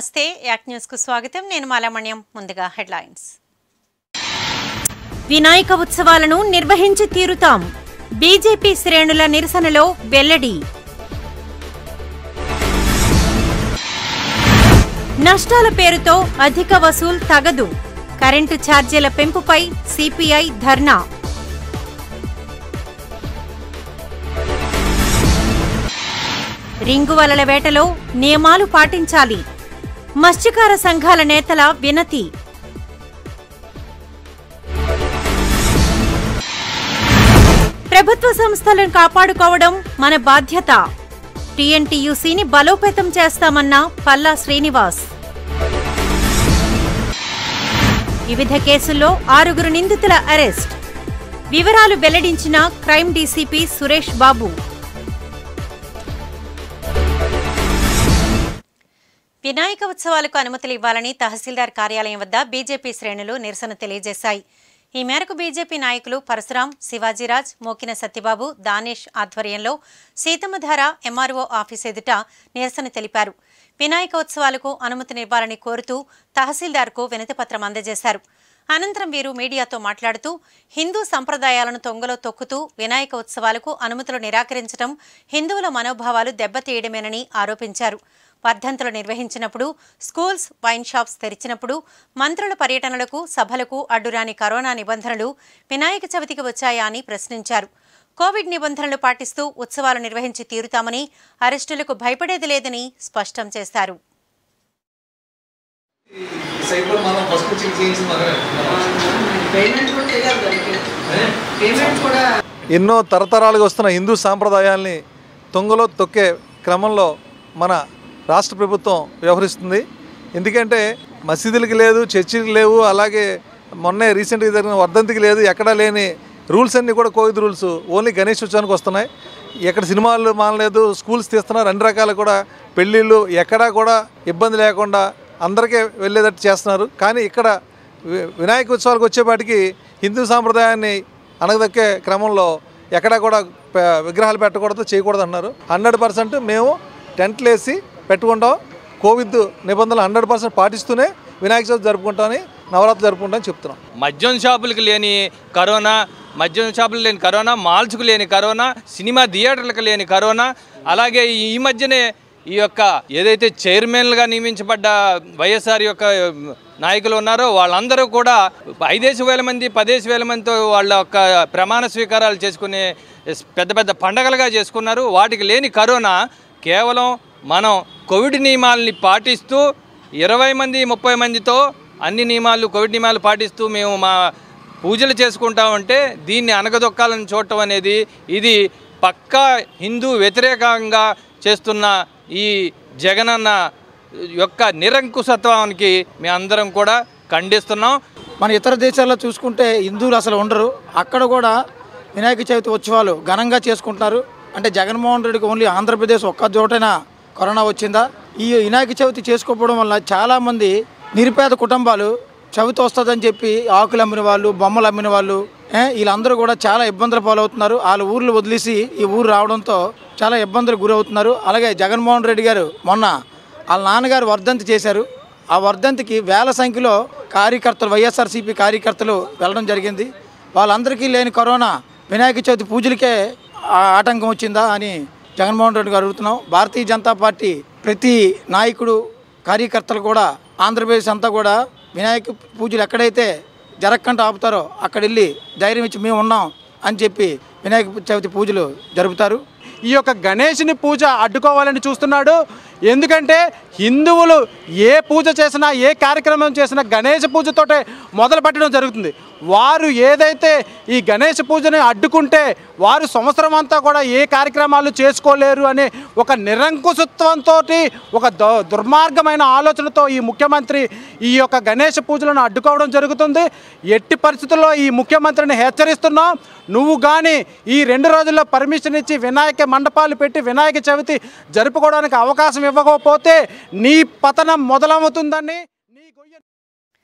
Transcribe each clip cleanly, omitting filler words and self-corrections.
నమస్తే యాక్ న్యూస్ కు స్వాగతం నేను మాలామణ్యం ముందుగా హెడ్లైన్స్ వినాయక ఉత్సవాలను నిర్వహించి తీరుతాం బీజేపీ శ్రేణుల నిరసనలో వెల్లడి నష్టాల పేరుతో అధిక వసూలు తగదు కరెంటు ఛార్జీల పెంపుపై సిపిఐ ధర్నా రింగు వలల వేటలో నియమాలు పాటించాలి మత్స్యకార సంఘాల నేతల వినతి ప్రభుత్వ సంస్థలను కాపాడుకోవడం మన బాధ్యత టీఎన్టీయూసీని బలోపేతం చేస్తామన్న పల్లా శ్రీనివాస్ వివిధ కేసుల్లో 6 నిందితుల అరెస్ట్ వివరాలు వెల్లడించిన క్రైమ్ డీసీపీ సురేష్ బాబు వినాయక ఉత్సవాలకు అనుమతులు ఇవ్వాలని తహసీల్దార్ కార్యాలయం వద్ద బీజేపీ శ్రేణులు నిరసన తెలియజేశాయి. ఈ మేరకు బీజేపీ నాయకులు పరశురాం, శివాజీరాజ్, మోకిన సత్యబాబు, దానేష్ ఆధ్వర్యంలో సీతమ్మధార ఎంఆర్ఓ ఆఫీస్ ఎదుట నిరసన తెలిపారు. వినాయక ఉత్సవాలకు అనుమతినివ్వాలని కోరుతూ తహసీల్దార్కు వినతిపత్రం అందజేశారు. అనంతరం వీరు మీడియాతో మాట్లాడుతూ హిందూ సంప్రదాయాలను తొంగలో తొక్కుతూ వినాయక ఉత్సవాలకు అనుమతులు నిరాకరించడం హిందువుల మనోభావాలు దెబ్బతీయడమేనని ఆరోపించారు. వర్ధంతులు నిర్వహించినప్పుడు, స్కూల్స్, వైన్ షాప్స్ తెరిచినప్పుడు, మంత్రుల పర్యటనలకు, సభలకు అడ్డురాని కరోనా నిబంధనలు వినాయక చవితికి వచ్చాయా అని ప్రశ్నించారు. కోవిడ్ నిబంధనలు పాటిస్తూ ఉత్సవాలు నిర్వహించి తీరుతామని, అరెస్టులకు భయపడేది లేదని స్పష్టం చేశారు. ఎన్నో తరతరాలుగా వస్తున్న హిందూ సాంప్రదాయాల్ని తొంగలో తొక్కే క్రమంలో మన రాష్ట్ర ప్రభుత్వం వ్యవహరిస్తుంది. ఎందుకంటే మసీదులకి లేదు, చర్చిలకు లేవు, అలాగే మొన్నే రీసెంట్గా జరిగిన వర్ధంతికి లేదు, ఎక్కడా లేని రూల్స్ అన్నీ కూడా కోవిడ్ రూల్స్ ఓన్లీ గణేష్ ఉత్సవానికి వస్తున్నాయి. ఎక్కడ సినిమాలు మానలేదు, స్కూల్స్ తీస్తున్నారు, అన్ని రకాలు కూడా పెళ్ళిళ్ళు ఎక్కడా కూడా ఇబ్బంది లేకుండా అందరికీ వెళ్ళేటట్టు చేస్తున్నారు. కానీ ఇక్కడ వినాయక ఉత్సవాలకు వచ్చేపాటికి హిందూ సాంప్రదాయాన్ని అణగదొక్కే క్రమంలో ఎక్కడా కూడా విగ్రహాలు పెట్టకూడదు, చేయకూడదు అన్నారు. 100% మేము టెంట్లు వేసి పెట్టుకుంటాం, కోవిడ్ నిబంధనలు 100% పాటిస్తూనే వినాయక చవితి జరుపుకుంటామని, నవరాత్రి జరుపుకుంటామని చెప్తున్నాం. మద్యం షాపులకు లేని కరోనా, మద్యం షాపులు లేని కరోనా, మాల్స్కు లేని కరోనా, సినిమా థియేటర్లకు లేని కరోనా, అలాగే ఈ మధ్యనే ఈ యొక్క ఏదైతే చైర్మన్లుగా నియమించబడ్డ వైఎస్ఆర్ యొక్క నాయకులు ఉన్నారో వాళ్ళందరూ కూడా 5,000 మంది 10,000 మందితో వాళ్ళ యొక్క ప్రమాణ స్వీకారాలు చేసుకునే పెద్ద పెద్ద పండగలుగా చేసుకున్నారు. వాటికి లేని కరోనా కేవలం మనం కోవిడ్ నియమాలని పాటిస్తూ 20 మంది 30 మందితో అన్ని నియమాలు కోవిడ్ నియమాలు పాటిస్తూ మేము మా పూజలు చేసుకుంటామంటే దీన్ని అనగదొక్కాలని చూడటం అనేది ఇది పక్కా హిందూ వ్యతిరేకంగా చేస్తున్న ఈ జగనన్న యొక్క నిరంకుశత్వానికి మేమందరం కూడా ఖండిస్తున్నాం. మన ఇతర దేశాల్లో చూసుకుంటే హిందువులు అసలు ఉండరు, అక్కడ కూడా వినాయక చవితి ఉత్సవాలు ఘనంగా చేసుకుంటున్నారు. అంటే జగన్మోహన్ రెడ్డికి ఓన్లీ ఆంధ్రప్రదేశ్ ఒక్క చోటైనా కరోనా వచ్చిందా? ఈ వినాయక చవితి చేసుకోకపోవడం వల్ల చాలామంది నిరుపేద కుటుంబాలు చవితి వస్తుందని చెప్పి ఆకులు అమ్మిన వాళ్ళు, బొమ్మలు అమ్మిన వాళ్ళు వీళ్ళందరూ కూడా చాలా ఇబ్బందులు పాలవుతున్నారు. వాళ్ళ ఊర్లు వదిలేసి ఈ ఊరు రావడంతో చాలా ఇబ్బందులు గురవుతున్నారు. అలాగే జగన్మోహన్ రెడ్డి గారు మొన్న వాళ్ళ నాన్నగారు వర్ధంతి చేశారు. ఆ వర్ధంతికి వేల సంఖ్యలో కార్యకర్తలు, వైఎస్ఆర్సీపీ కార్యకర్తలు వెళ్ళడం జరిగింది. వాళ్ళందరికీ లేని కరోనా వినాయక చవితి పూజలకే ఆటంకం వచ్చిందా అని జగన్మోహన్ రెడ్డి గారు అడుగుతున్నాం. భారతీయ జనతా పార్టీ ప్రతి నాయకుడు, కార్యకర్తలు కూడా ఆంధ్రప్రదేశ్ అంతా కూడా వినాయక పూజలు ఎక్కడైతే జరగకుండా ఆపుతారో అక్కడ వెళ్ళి ధైర్యం ఇచ్చి మేము ఉన్నాం అని చెప్పి వినాయక చవితి పూజలు జరుపుతారు. ఈ యొక్క గణేష్ని పూజ అడ్డుకోవాలని చూస్తున్నాడు. ఎందుకంటే హిందువులు ఏ పూజ చేసినా, ఏ కార్యక్రమం చేసినా గణేష్ పూజతోటే మొదలు పెట్టడం జరుగుతుంది. వారు ఏదైతే ఈ గణేష్ పూజని అడ్డుకుంటే వారు సంవత్సరం అంతా కూడా ఏ కార్యక్రమాలు చేసుకోలేరు అనే ఒక నిరంకుశత్వంతో, ఒక దుర్మార్గమైన ఆలోచనతో ఈ ముఖ్యమంత్రి ఈ యొక్క గణేష్ పూజలను అడ్డుకోవడం జరుగుతుంది. ఎట్టి పరిస్థితుల్లో ఈ ముఖ్యమంత్రిని హెచ్చరిస్తున్నాం, నువ్వు కానీ ఈ 2 రోజుల్లో పర్మిషన్ ఇచ్చి వినాయక మండపాలు పెట్టి వినాయక చవితి జరుపుకోవడానికి అవకాశం ఇవ్వకపోతే నీ పతనం మొదలవుతుందని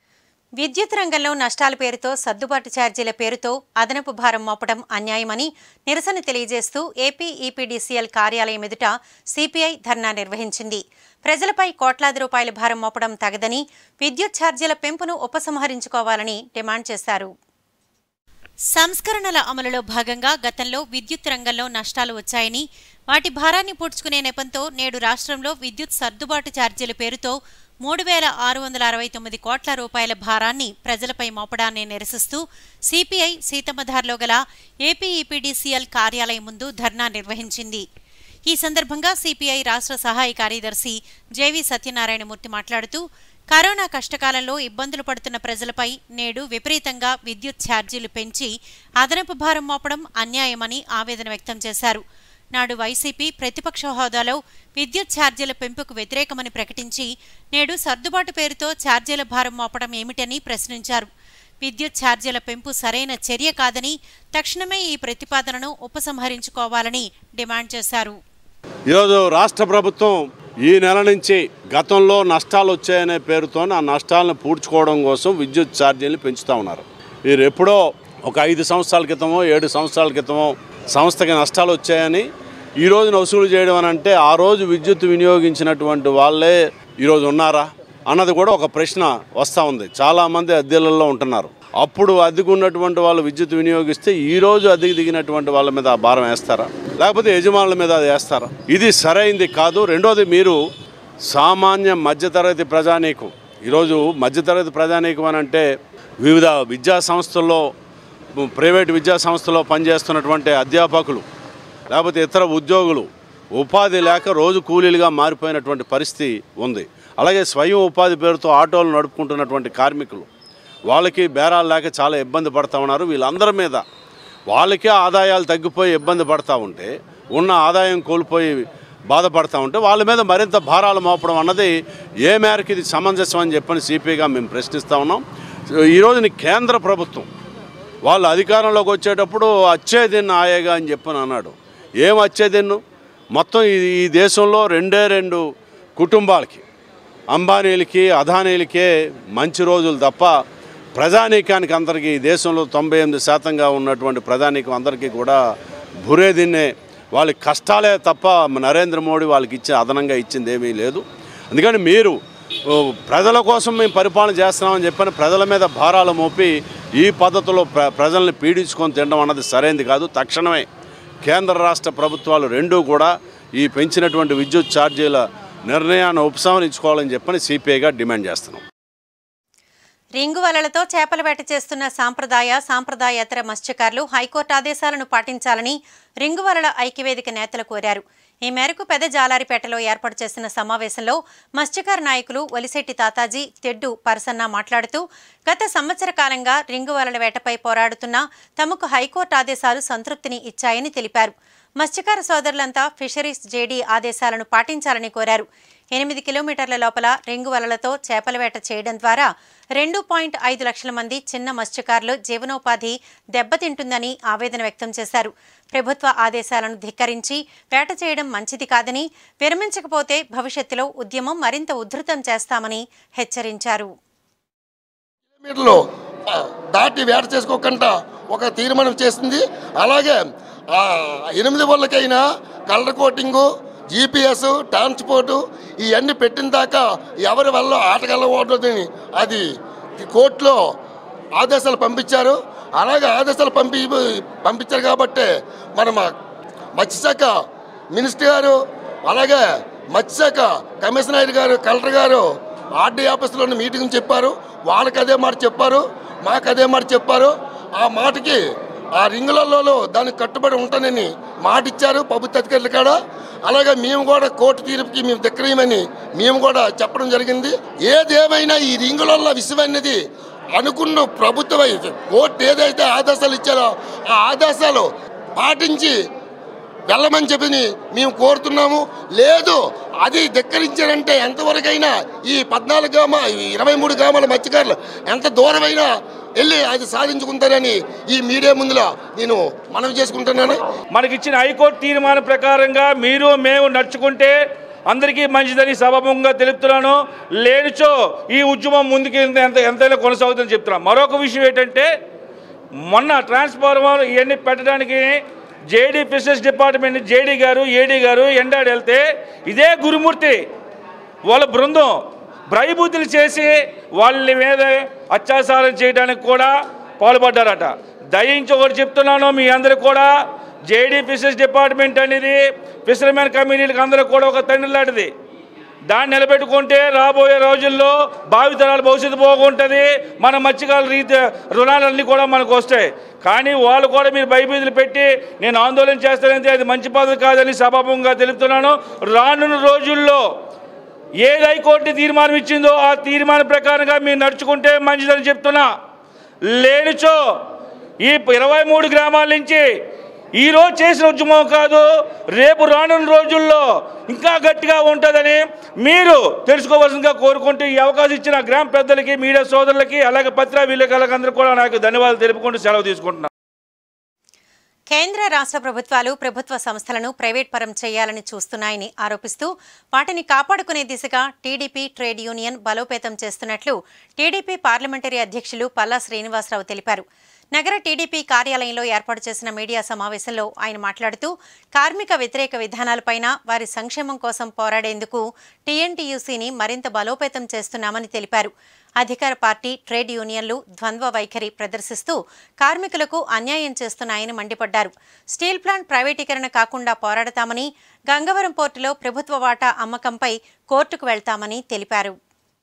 విద్యుత్ రంగంలో నష్టాల పేరుతో సర్దుబాటు ఛార్జీల పేరుతో అదనపు భారం మోపడం అన్యాయమని నిరసన తెలియజేస్తూ ఏపీ ఈపీడీసీఎల్ కార్యాలయం ఎదుట సిపిఐ ధర్నా నిర్వహించింది. ప్రజలపై కోట్లాది రూపాయల భారం మోపడం తగదని, విద్యుత్ ఛార్జీల పెంపును ఉపసంహరించుకోవాలని డిమాండ్ చేశారు. సంస్కరణల అమలులో భాగంగా గతంలో విద్యుత్ రంగంలో నష్టాలు వచ్చాయని, వాటి భారాన్ని పూడ్చుకునే నెపంతో నేడు రాష్ట్రంలో విద్యుత్ సర్దుబాటు ఛార్జీల పేరుతో 3,669 కోట్ల రూపాయల భారాన్ని ప్రజలపై మోపడాన్ని నిరసిస్తూ సిపిఐ సీతమ్మధార్లో గల ఏపీ ఈపీడీసీఎల్ కార్యాలయం ముందు ధర్నా నిర్వహించింది. ఈ సందర్భంగా సిపిఐ రాష్ట్ర సహాయ కార్యదర్శి జేవి సత్యనారాయణమూర్తి మాట్లాడుతూ, కరోనా కష్టకాలంలో ఇబ్బందులు పడుతున్న ప్రజలపై నేడు విపరీతంగా విద్యుత్ ఛార్జీలు పెంచి అదనపు భారం మోపడం అన్యాయమని ఆవేదన వ్యక్తం చేశారు. నాడు వైసీపీ ప్రతిపక్ష హోదాలో విద్యుత్ ఛార్జీల పెంపుకు వ్యతిరేకమని ప్రకటించి నేడు సర్దుబాటు పేరుతో ఛార్జీల భారం మోపడం ఏమిటని ప్రశ్నించారు. విద్యుత్ ఛార్జీల పెంపు సరైన చర్య కాదని, తక్షణమే ఈ ప్రతిపాదనను ఉపసంహరించుకోవాలని డిమాండ్ చేశారు. ఈరోజు రాష్ట్ర ప్రభుత్వం ఈ నెల నుంచి గతంలో నష్టాలు వచ్చాయనే పేరుతో ఆ నష్టాలను పూడ్చుకోవడం కోసం విద్యుత్ ఛార్జీలు పెంచుతూ ఉన్నారు. వీరు ఎప్పుడో ఒక 5 సంవత్సరాల క్రితమో 7 సంవత్సరాల క్రితమో సంస్థకి నష్టాలు వచ్చాయని ఈ రోజున వసూలు చేయడం అని అంటే, ఆ రోజు విద్యుత్ వినియోగించినటువంటి వాళ్ళే ఈరోజు ఉన్నారా అన్నది కూడా ఒక ప్రశ్న వస్తూ ఉంది. చాలామంది అద్దెలలో ఉంటున్నారు. అప్పుడు అద్దెకున్నటువంటి వాళ్ళు విద్యుత్ వినియోగిస్తే ఈరోజు అద్దెకి దిగినటువంటి వాళ్ళ మీద ఆ భారం వేస్తారా, లేకపోతే యజమానుల మీద అది వేస్తారా? ఇది సరైంది కాదు. రెండోది, మీరు సామాన్య మధ్యతరగతి ప్రజానీకం, ఈరోజు మధ్యతరగతి ప్రజానీకం అని అంటే వివిధ విద్యా సంస్థల్లో, ప్రైవేటు విద్యా సంస్థల్లో పనిచేస్తున్నటువంటి అధ్యాపకులు, లేకపోతే ఇతర ఉద్యోగులు ఉపాధి లేక రోజు కూలీలుగా మారిపోయినటువంటి పరిస్థితి ఉంది. అలాగే స్వయం ఉపాధి పేరుతో ఆటోలు నడుపుకుంటున్నటువంటి కార్మికులు, వాళ్ళకి బేరాలు లేక చాలా ఇబ్బంది పడుతూ ఉన్నారు. వీళ్ళందరి మీద వాళ్ళకే ఆదాయాలు తగ్గిపోయి ఇబ్బంది పడుతూ ఉంటే, ఉన్న ఆదాయం కోల్పోయి బాధపడుతూ ఉంటే వాళ్ళ మీద మరింత భారాలు మోపడం అన్నది ఏ మేరకు ఇది సమంజసం అని చెప్పని సిపిఐగా మేము ప్రశ్నిస్తూ ఉన్నాం. ఈరోజు కేంద్ర ప్రభుత్వం వాళ్ళు అధికారంలోకి వచ్చేటప్పుడు అచ్చేదిన్ను ఆయేగా అని చెప్పని అన్నాడు. ఏం అచ్చేదిన్ను? మొత్తం ఈ దేశంలో 2 కుటుంబాలకి, అంబానీలకి అదానీలకే మంచి రోజులు తప్ప ప్రజానీకానికి అందరికీ, ఈ దేశంలో 98% ఉన్నటువంటి ప్రజానీకం అందరికీ కూడా బురేదిన్నే. వాళ్ళకి కష్టాలే తప్ప నరేంద్ర మోడీ వాళ్ళకి అదనంగా ఇచ్చింది ఏమీ లేదు. అందుకని మీరు ప్రజల కోసం మేము పరిపాలన చేస్తున్నామని చెప్పని ప్రజల మీద భారాలు మోపి ఈ పద్ధతిలో ప్రజల్ని పీడించుకొని తినడం అన్నది సరైనది కాదు. తక్షణమే కేంద్ర రాష్ట్ర ప్రభుత్వాలు రెండూ కూడా ఈ పెంచినటువంటి విద్యుత్ ఛార్జీల నిర్ణయాన్ని ఉపసంహరించుకోవాలని చెప్పని సిపిఐగా డిమాండ్ చేస్తున్నాం. రింగు వలలతో చేపల వేట చేస్తున్న సాంప్రదాయేతర మత్స్యకారులు హైకోర్టు ఆదేశాలను పాటించాలని రింగు వలల ఐక్యవేదిక నేతలు కోరారు. ఈ మేరకు పెద్ద జాలారిపేటలో ఏర్పాటు చేసిన సమావేశంలో మత్స్యకార నాయకులు ఒలిశెట్టి తాతాజీ, తెడ్డు పరసన్న మాట్లాడుతూ, గత సంవత్సర కాలంగా రింగు వలల వేటపై పోరాడుతున్నా తమకు హైకోర్టు ఆదేశాలు సంతృప్తిని ఇచ్చాయని తెలిపారు. మత్స్యకార సోదరులంతా ఫిషరీస్ జేడీ ఆదేశాలను పాటించాలని కోరారు. 8 కిలోమీటర్ల లోపల రింగు వలలతో చేపల వేట చేయడం ద్వారా 2.5 లక్షల మంది చిన్న మత్స్యకారులు జీవనోపాధి దెబ్బతింటుందని ఆవేదన వ్యక్తం చేశారు. ప్రభుత్వ ఆదేశాలను ధిక్కరించి వేట చేయడం మంచిది కాదని, విరమించకపోతే భవిష్యత్తులో ఉద్యమం మరింత ఉధృతం చేస్తామని హెచ్చరించారు. దాటి వేట చేసుకోకుండా ఒక తీర్మానం చేసింది. అలాగే 8 వల్లకైనా కలర్ కోటింగు, GPS, ట్రాన్స్పోర్టు ఇవన్నీ పెట్టిన దాకా ఎవరి వల్ల ఆటగలవద్దని అది కోర్టులో ఆదేశాలు పంపించారు. అలాగే ఆదేశాలు పంపించారు కాబట్టి మన మత్స్యశాఖ మినిస్టర్ గారు, అలాగే మత్స్యశాఖ కమిషనర్ గారు, కలెక్టర్ గారు ఆర్డీ ఆఫీసులో మీటింగ్ చెప్పారు. వాళ్ళకి అదే మాట చెప్పారు, మాకు అదే మాట చెప్పారు. ఆ మాటకి ఆ రింగులలో దానికి కట్టుబడి ఉంటానని మాట ఇచ్చారు ప్రభుత్వ అధికారులు కాడ. అలాగే మేము కూడా కోర్టు తీర్పుకి మేము దగ్గరేమని మేము కూడా చెప్పడం జరిగింది. ఏదేమైనా ఈ రింగులలో విషయం అనేది అనుకున్న ప్రభుత్వం కోర్టు ఏదైతే ఆదేశాలు ఇచ్చారో ఆ ఆదేశాలు పాటించి వెళ్ళమని చెప్పి మేము కోరుతున్నాము. లేదు అది ధిక్కరించారంటే ఎంతవరకైనా ఈ 23 గ్రామాల మత్స్యకారులు ఎంత దూరమైనా వెళ్ళి అది సాధించుకుంటారని ఈ మీడియా ముందులో నేను మనవి చేసుకుంటున్నాను. మనకిచ్చిన హైకోర్టు తీర్మానం ప్రకారంగా మీరు మేము నడుచుకుంటే అందరికీ మంచిదని సభాముఖంగా తెలుపుతున్నాను. లేనిచో ఈ ఉద్యమం ముందుకు ఎంతైనా కొనసాగుతుందని చెప్తున్నాను. మరొక విషయం ఏంటంటే, మొన్న ట్రాన్స్ఫార్మర్ ఇవన్నీ పెట్టడానికి జేడీ ఫిషరీస్ డిపార్ట్మెంట్ జేడీ గారు ఏడీ గారు ఎండాడు వెళ్తే ఇదే గురుమూర్తి వాళ్ళ బృందం భయభూతులు చేసి వాళ్ళ మీద అత్యాచారం చేయడానికి కూడా పాల్పడ్డారట. దయించి ఒకటి చెప్తున్నాను మీ అందరికి కూడా, జేడీ ఫిషరీస్ డిపార్ట్మెంట్ అనేది ఫిషర్మెన్ కమ్యూనిటీకి అందరూ కూడా ఒక తండ్రి లాంటిది. దాన్ని నిలబెట్టుకుంటే రాబోయే రోజుల్లో భావితరాల భవిష్యత్తు బాగుంటుంది. మన మత్స్యకారుల రీతి రుణాలన్నీ కూడా మనకు వస్తాయి. కానీ వాళ్ళు కూడా మీరు భయభీతులు పెట్టి నేను ఆందోళన చేస్తానంటే అది మంచి పద్ధతి కాదని సభాముఖంగా తెలుపుతున్నాను. రానున్న రోజుల్లో ఏది హైకోర్టు తీర్మానం ఇచ్చిందో ఆ తీర్మానం ప్రకారంగా మీరు నడుచుకుంటే మంచిదని చెప్తున్నా. లేనిచో ఈ 23 గ్రామాల నుంచి ఈరోజు చేసిన ఉద్యమం కాదు, రేపు రానున్న రోజుల్లో ఇంకా గట్టిగా ఉంటుందని మీరు తెలుసుకోవాల్సిందిగా కోరుకుంటూ ఈ అవకాశం ఇచ్చిన గ్రామ పెద్దలకి, మీడియా సోదరులకి, అలాగే పత్రికా విలేకరులకు అందరూ కూడా నాకు ధన్యవాదాలు తెలుపుకుంటూ సెలవు తీసుకుంటున్నాను. కేంద్ర రాష్ట్ర ప్రభుత్వాలు ప్రభుత్వ సంస్థలను ప్రైవేట్ పరం చేయాలని చూస్తున్నాయని ఆరోపిస్తూ వాటిని కాపాడుకునే దిశగా టీడీపీ ట్రేడ్ యూనియన్ బలోపేతం చేస్తున్నట్లు టీడీపీ పార్లమెంటరీ అధ్యక్షులు పల్లా శ్రీనివాసరావు తెలిపారు. నగర టీడీపీ కార్యాలయంలో ఏర్పాటు చేసిన మీడియా సమావేశంలో ఆయన మాట్లాడుతూ కార్మిక వ్యతిరేక విధానాలపైన వారి సంక్షేమం కోసం పోరాడేందుకు టీఎన్టీయూసీని మరింత బలోపేతం చేస్తున్నామని తెలిపారు. అధికార పార్టీ ట్రేడ్ యూనియన్లు ద్వంద్వ వైఖరి ప్రదర్శిస్తూ కార్మికులకు అన్యాయం చేస్తున్నాయని మండిపడ్డారు. స్టీల్ ప్లాంట్ ప్రైవేటీకరణ కాకుండా పోరాడతామని, గంగవరం పోర్టులో ప్రభుత్వ వాటా అమ్మకంపై కోర్టుకు వెళ్తామని తెలిపారు.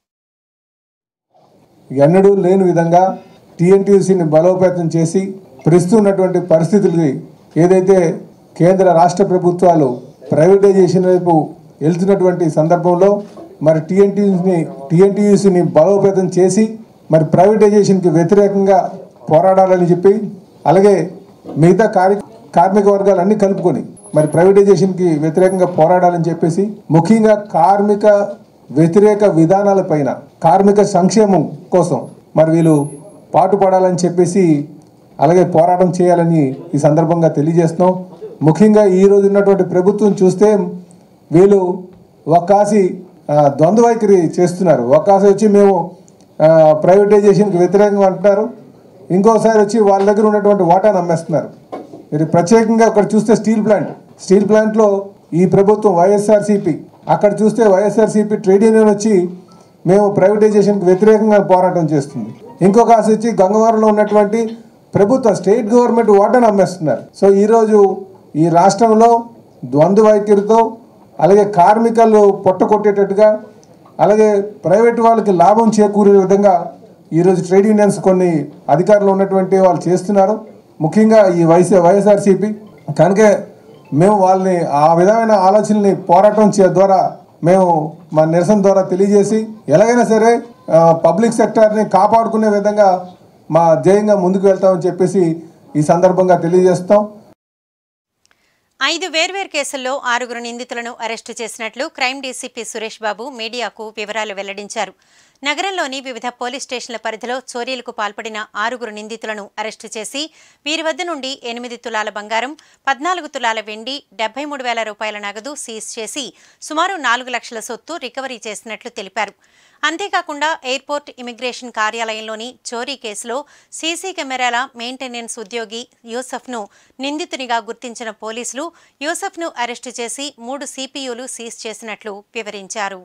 ఎన్నడూ లేని విధంగా టీఎన్టీయూసీని బలోపేతం చేసి ప్రస్తున్నటువంటి పరిస్థితులకి ఏదైతే కేంద్ర రాష్ట్ర ప్రభుత్వాలు ప్రైవేటైజేషన్ వైపు వెళ్తున్నటువంటి సందర్భంలో మరి టీఎన్టీయూసీని బలోపేతం చేసి మరి ప్రైవేటైజేషన్కి వ్యతిరేకంగా పోరాడాలని చెప్పి, అలాగే మిగతా కార్మిక వర్గాలన్నీ కలుపుకొని మరి ప్రైవేటైజేషన్కి వ్యతిరేకంగా పోరాడాలని చెప్పేసి, ముఖ్యంగా కార్మిక వ్యతిరేక విధానాలపైన కార్మిక సంక్షేమం కోసం మరి వీళ్ళు పాటుపడాలని చెప్పేసి, అలాగే పోరాటం చేయాలని ఈ సందర్భంగా తెలియజేస్తున్నాం. ముఖ్యంగా ఈరోజు ఉన్నటువంటి ప్రభుత్వం చూస్తే వీళ్ళు ఒక్కాసి ద్వంద్వ వైఖరి చేస్తున్నారు. ఒక్కాసి వచ్చి మేము ప్రైవేటైజేషన్కి వ్యతిరేకంగా అంటున్నారు, ఇంకోసారి వచ్చి వాళ్ళ దగ్గర ఉన్నటువంటి వాటాను అమ్మేస్తున్నారు. మీరు ప్రత్యేకంగా అక్కడ చూస్తే స్టీల్ ప్లాంట్లో ఈ ప్రభుత్వం వైఎస్ఆర్సీపీ, అక్కడ చూస్తే వైఎస్ఆర్సీపీ ట్రేడ్ యూనియన్ వచ్చి మేము ప్రైవేటైజేషన్కి వ్యతిరేకంగా పోరాటం చేస్తుంది. ఇంకొక ఆశ వచ్చి గంగవరంలో ఉన్నటువంటి ప్రభుత్వ స్టేట్ గవర్నమెంట్ వాటాను అమ్మేస్తున్నారు. సో ఈరోజు ఈ రాష్ట్రంలో ద్వంద్వ వైఖరితో, అలాగే కార్మికులు పొట్టకొట్టేటట్టుగా, అలాగే ప్రైవేట్ వాళ్ళకి లాభం చేకూరే విధంగా ఈరోజు ట్రేడ్ యూనియన్స్ కొన్ని అధికారులు ఉన్నటువంటి వాళ్ళు చేస్తున్నారు. ముఖ్యంగా ఈ వైఎస్ఆర్సీపీ కనుక మేము వాళ్ళని ఆ విధమైన ఆలోచనల్ని పోరాటం ద్వారా మేము మా నిరసన ద్వారా తెలియజేసి ఎలాగైనా సరే పబ్లిక్ సెక్టార్ని కాపాడుకునే విధంగా మా ధ్యేయంగా ముందుకు వెళ్తామని చెప్పేసి ఈ సందర్భంగా తెలియజేస్తాం. 5 వేర్వేరు కేసుల్లో 6 నిందితులను అరెస్టు చేసినట్లు క్రైమ్ డీసీపీ సురేష్ బాబు మీడియాకు వివరాలు వెల్లడించారు. నగరంలోని వివిధ పోలీస్ స్టేషన్ల పరిధిలో చోరీలకు పాల్పడిన 6 నిందితులను అరెస్టు చేసి వీరి వద్ద నుండి 8 తులాల బంగారం, 14 తులాల వెండి, 73,000 రూపాయల నగదు సీజ్ చేసి సుమారు 4 లక్షల సొత్తు రికవరీ చేసినట్లు తెలిపారు. అంతేకాకుండా ఎయిర్పోర్ట్ ఇమిగ్రేషన్ కార్యాలయంలోని చోరీ కేసులో సీసీ కెమెరాల మెయింటెనెన్స్ ఉద్యోగి యూసఫ్ను నిందితునిగా గుర్తించిన పోలీసులు యూసఫ్ను అరెస్టు చేసి 3 సిపియులు సీజ్ చేసినట్లు వివరించారు.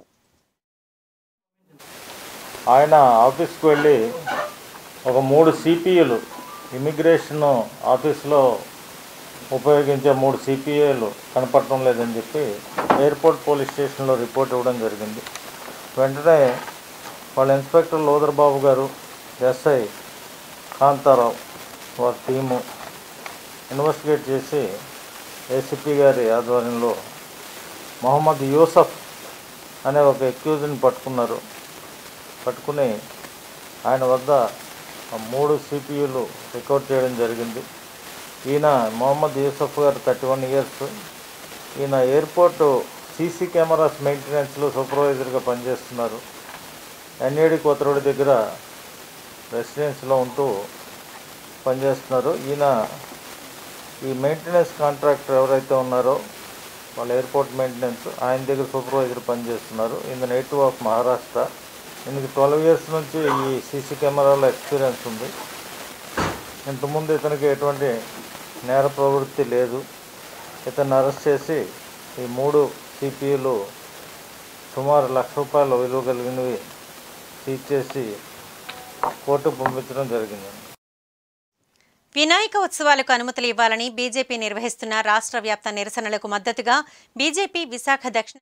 ఆయన ఆఫీస్కి వెళ్ళి ఒక 3 సిపియులు ఇమిగ్రేషన్ ఆఫీస్లో ఉపయోగించే 3 సిపిఐలు కనపడటం లేదని చెప్పి ఎయిర్పోర్ట్ పోలీస్ స్టేషన్లో రిపోర్ట్ ఇవ్వడం జరిగింది. వెంటనే వాళ్ళ ఇన్స్పెక్టర్ లోదర్ బాబు గారు, ఎస్ఐ కాంతారావు వారి టీము ఇన్వెస్టిగేట్ చేసి ఏసీపీ గారి ఆధ్వర్యంలో మొహమ్మద్ యూసఫ్ అనే ఒక అక్యూజ్ని పట్టుకుని ఆయన వద్ద 3 సిపియులు రికవర్ చేయడం జరిగింది. ఈయన మొహమ్మద్ యూసఫ్ గారు 31 ఇయర్స్. ఈయన ఎయిర్పోర్టు సీసీ కెమెరాస్ మెయింటెనెన్స్లో సూపర్వైజర్గా పనిచేస్తున్నారు. ఎన్ఏడి కొత్తరోడ్ దగ్గర రెసిడెన్స్లో ఉంటూ పనిచేస్తున్నారు. ఈయన ఈ మెయింటెనెన్స్ కాంట్రాక్టర్ ఎవరైతే ఉన్నారో వాళ్ళ ఎయిర్పోర్ట్ మెయింటెనెన్స్. ఆయన దగ్గర సూపర్వైజర్ పనిచేస్తున్నారు. In the native of Maharashtra. ఇందుకు 12 years నుంచి ఈ సీసీ కెమెరాలో ఎక్స్పీరియన్స్ ఉంది. ఇంతకుముందు ఇతనికి ఎటువంటి నేర ప్రవృత్తి లేదు. ఇతన్ని అరెస్ట్ చేసి ఈ 3 CPUలు సుమారు ₹1,00,000 విలువ కలిగినవి సీజ్ చేసి కోర్టుకు పంపించడం జరిగింది. వినాయక ఉత్సవాలకు అనుమతులు ఇవ్వాలని బీజేపీ నిర్వహిస్తున్న రాష్ట్ర వ్యాప్త నిరసనలకు మద్దతుగా బీజేపీ విశాఖ దక్షిణ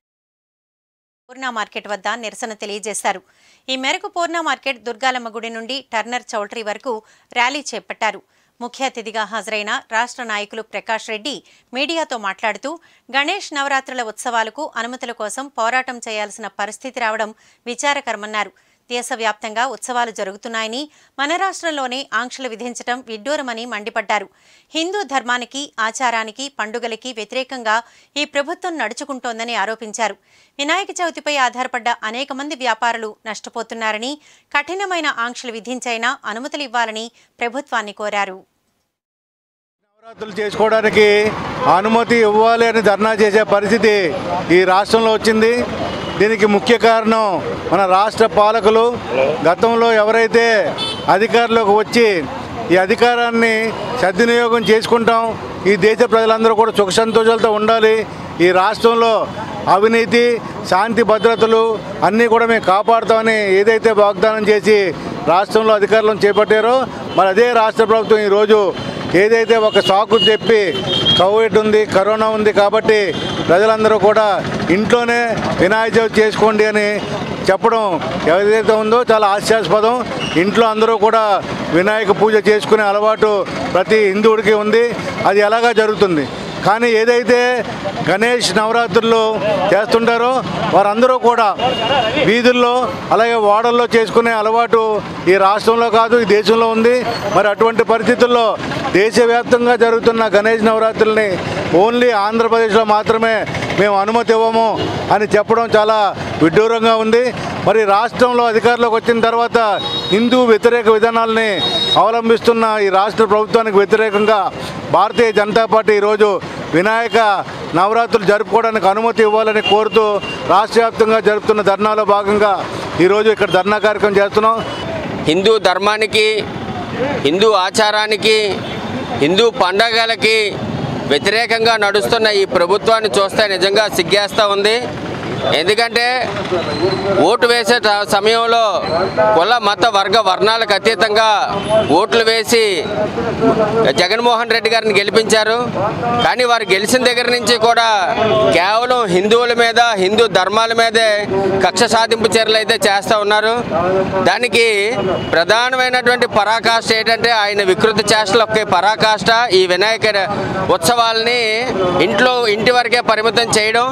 పూర్ణ మార్కెట్ వద్ద నిరసన తెలియజేశారు. ఈ మేరకు పూర్ణ మార్కెట్ దుర్గాలమ్మ గుడి నుండి టర్నర్ చౌల్ట్రీ వరకు ర్యాలీ చేపట్టారు. ముఖ్య అతిథిగా హాజరైన రాష్ట్ర నాయకులు ప్రకాష్ రెడ్డి మీడియాతో మాట్లాడుతూ గణేష్ నవరాత్రుల ఉత్సవాలకు అనుమతుల కోసం పోరాటం చేయాల్సిన పరిస్థితి రావడం విచారకరమన్నారు. దేశవ్యాప్తంగా ఉత్సవాలు జరుగుతున్నాయని, మన రాష్ట్రంలోనే ఆంక్షలు విధించడం విడ్డూరమని మండిపడ్డారు. హిందూ ధర్మానికి, ఆచారానికి, పండుగలకి వ్యతిరేకంగా ఈ ప్రభుత్వం నడుచుకుంటోందని ఆరోపించారు. వినాయక చవితిపై ఆధారపడ్డ అనేక మంది వ్యాపారులు నష్టపోతున్నారని, కఠినమైన ఆంక్షలు విధించైనా అనుమతులు ఇవ్వాలని ప్రభుత్వాన్ని కోరారు. నవరాత్రులు చేసుకోవడానికి అనుమతి ఇవ్వాలి అని ధర్నా చేసే పరిస్థితి ఈ రాష్ట్రంలో వచ్చింది. దీనికి ముఖ్య కారణం మన రాష్ట్ర పాలకులు గతంలో ఎవరైతే అధికారంలోకి వచ్చి ఈ అధికారాన్ని సద్వినియోగం చేసుకుంటాం, ఈ దేశ ప్రజలందరూ కూడా సుఖ సంతోషాలతో ఉండాలి, ఈ రాష్ట్రంలో అవినీతి, శాంతి భద్రతలు అన్నీ కూడా మేము కాపాడుతామని ఏదైతే వాగ్దానం చేసి రాష్ట్రంలో అధికారులను చేపట్టారో, మరి అదే రాష్ట్ర ప్రభుత్వం ఈరోజు ఏదైతే ఒక సాకు చెప్పి కోవిడ్ ఉంది, కరోనా ఉంది కాబట్టి ప్రజలందరూ కూడా ఇంట్లోనే వినాయక చవితి చేసుకోండి అని చెప్పడం ఏదైతే ఉందో చాలా హాస్యాస్పదం. ఇంట్లో అందరూ కూడా వినాయక పూజ చేసుకునే అలవాటు ప్రతి హిందువుడికి ఉంది. అది ఎలాగా జరుగుతుంది. కానీ ఏదైతే గణేష్ నవరాత్రులు చేస్తుంటారో వారందరూ కూడా వీధుల్లో అలాగే వాడల్లో చేసుకునే అలవాటు ఈ రాష్ట్రంలో కాదు, ఈ దేశంలో ఉంది. మరి అటువంటి పరిస్థితుల్లో దేశవ్యాప్తంగా జరుగుతున్న గణేష్ నవరాత్రుల్ని ఓన్లీ ఆంధ్రప్రదేశ్లో మాత్రమే మేము అనుమతి ఇవ్వము అని చెప్పడం చాలా విడ్డూరంగా ఉంది. మరి రాష్ట్రంలో అధికారంలోకి వచ్చిన తర్వాత హిందూ వ్యతిరేక విధానాలని అవలంబిస్తున్న ఈ రాష్ట్ర ప్రభుత్వానికి వ్యతిరేకంగా భారతీయ జనతా పార్టీ ఈరోజు వినాయక నవరాత్రులు జరుపుకోవడానికి అనుమతి ఇవ్వాలని కోరుతూ రాష్ట్ర వ్యాప్తంగా జరుపుతున్న ధర్నాలో భాగంగా ఈరోజు ఇక్కడ ధర్నా కార్యక్రమం చేస్తున్నాం. హిందూ ధర్మానికి, హిందూ ఆచారానికి, హిందూ పండగలకి వ్యతిరేకంగా నడుస్తున్న ఈ ప్రభుత్వాన్ని చూస్తే నిజంగా సిగ్గేస్తూ ఉంది. ఎందుకంటే ఓటు వేసే సమయంలో కుల మత వర్గ వర్ణాలకు అతీతంగా ఓట్లు వేసి జగన్మోహన్ రెడ్డి గారిని గెలిపించారు. కానీ వారు గెలిచిన దగ్గర నుంచి కూడా కేవలం హిందువుల మీద, హిందూ ధర్మాల మీదే కక్ష సాధింపు చర్యలు అయితే చేస్తూ ఉన్నారు. దానికి ప్రధానమైనటువంటి పరాకాష్ట ఏంటంటే ఆయన వికృత చేష్టలు ఒకే పరాకాష్ట ఈ వినాయక ఉత్సవాలని ఇంటి వరకే పరిమితం చేయడం.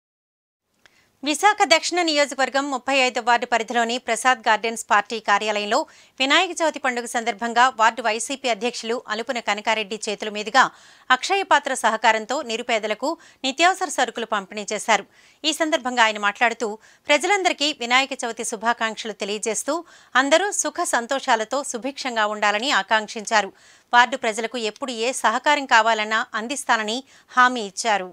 విశాఖ దక్షిణ నియోజకవర్గం 35వ వార్డు పరిధిలోని ప్రసాద్ గార్డెన్స్ పార్టీ కార్యాలయంలో వినాయక చవితి పండుగ సందర్భంగా వార్డు వైసీపీ అధ్యక్షులు అలుపున కనకారెడ్డి చేతుల మీదుగా అక్షయ పాత్ర సహకారంతో నిరుపేదలకు నిత్యావసర సరుకులు పంపిణీ చేశారు. ఈ సందర్భంగా ఆయన మాట్లాడుతూ ప్రజలందరికీ వినాయక చవితి శుభాకాంక్షలు తెలియజేస్తూ అందరూ సుఖ సంతోషాలతో సుభిక్షంగా ఉండాలని ఆకాంక్షించారు. వార్డు ప్రజలకు ఎప్పుడు ఏ సహకారం కావాలన్నా అందిస్తానని హామీ ఇచ్చారు.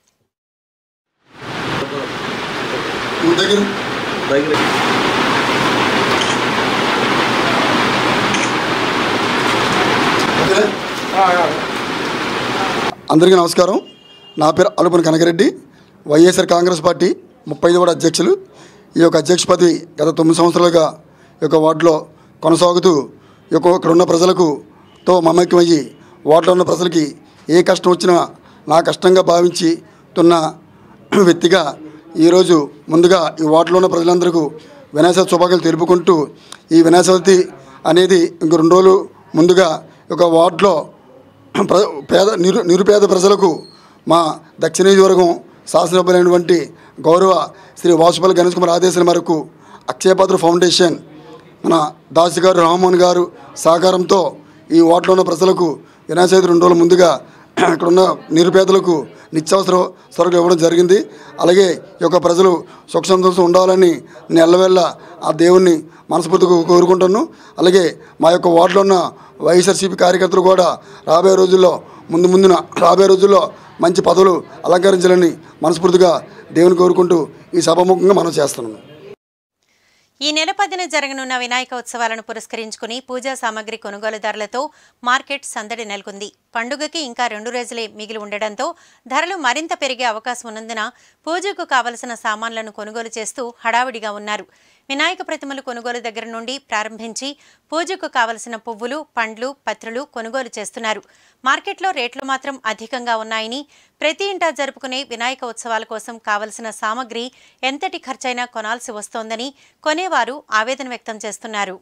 అందరికీ నమస్కారం. నా పేరు అలుపున కనకరెడ్డి, వైఎస్ఆర్ కాంగ్రెస్ పార్టీ 35వ వార్డు అధ్యక్షులు. ఈ యొక్క అధ్యక్ష పదవి గత 9 సంవత్సరాలుగా ఈ యొక్క వార్డులో కొనసాగుతూ ఇక్కడ ఉన్న ప్రజలకు మమేకమయ్యి వార్డులో ఉన్న ప్రజలకి ఏ కష్టం వచ్చినా నా కష్టంగా భావించుతున్న వ్యక్తిగా ఈరోజు ముందుగా ఈ వార్డులో ఉన్న ప్రజలందరికీ వినాయక చవితి శుభాకాంక్షలు తెలుపుకుంటూ ఈ వినాయక చవితి అనేది ఇంక 2 రోజులు ముందుగా ఒక వార్డులో నిరుపేద ప్రజలకు మా దక్షిణ నియోజకవర్గం శాసనసభ్యులైనటువంటి గౌరవ శ్రీ వాసుపల్లి గణేష్ కుమార్ ఆదేశాల మేరకు అక్షయపాత్ర ఫౌండేషన్ మన దాసి గారు రామ్మోహన్ గారు సహకారంతో ఈ వార్డులో ఉన్న ప్రజలకు వినాయక చవితి 2 రోజుల ముందుగా ఇక్కడ ఉన్న నిరుపేదలకు నిత్యావసర సరుకులు ఇవ్వడం జరిగింది. అలాగే ఈ యొక్క ప్రజలు సుఖ సంతోషం ఉండాలని నేను ఎల్లవేళ ఆ దేవుణ్ణి మనస్ఫూర్తిగా కోరుకుంటున్నాను. అలాగే మా యొక్క వార్డులో ఉన్న వైఎస్ఆర్సీపీ కార్యకర్తలు కూడా రాబోయే రోజుల్లో మంచి పదవులు అలంకరించాలని మనస్ఫూర్తిగా దేవుని కోరుకుంటూ ఈ సభాముఖంగా మనం చేస్తున్నాము. ఈ నెల 10న జరగనున్న వినాయక ఉత్సవాలను పురస్కరించుకుని పూజా సామాగ్రి కొనుగోలుదారులతో మార్కెట్ సందడి నెలకొంది. పండుగకి ఇంకా 2 రోజులే మిగిలి ఉండడంతో ధరలు మరింత పెరిగే అవకాశం ఉన్నందున పూజకు కావలసిన సామాన్లను కొనుగోలు చేస్తూ హడావిడిగా ఉన్నారు. వినాయక ప్రతిమలు కొనుగోలు దగ్గర నుండి ప్రారంభించి పూజకు కావలసిన పువ్వులు, పండ్లు, పత్రులు కొనుగోలు చేస్తున్నారు. మార్కెట్లో రేట్లు మాత్రం అధికంగా ఉన్నాయని, ప్రతి ఇంటా జరుపుకునే వినాయక ఉత్సవాల కోసం కావలసిన సామగ్రి ఎంతటి ఖర్చైనా కొనాల్సి వస్తోందని కొనేవారు ఆవేదన వ్యక్తం చేస్తున్నారు.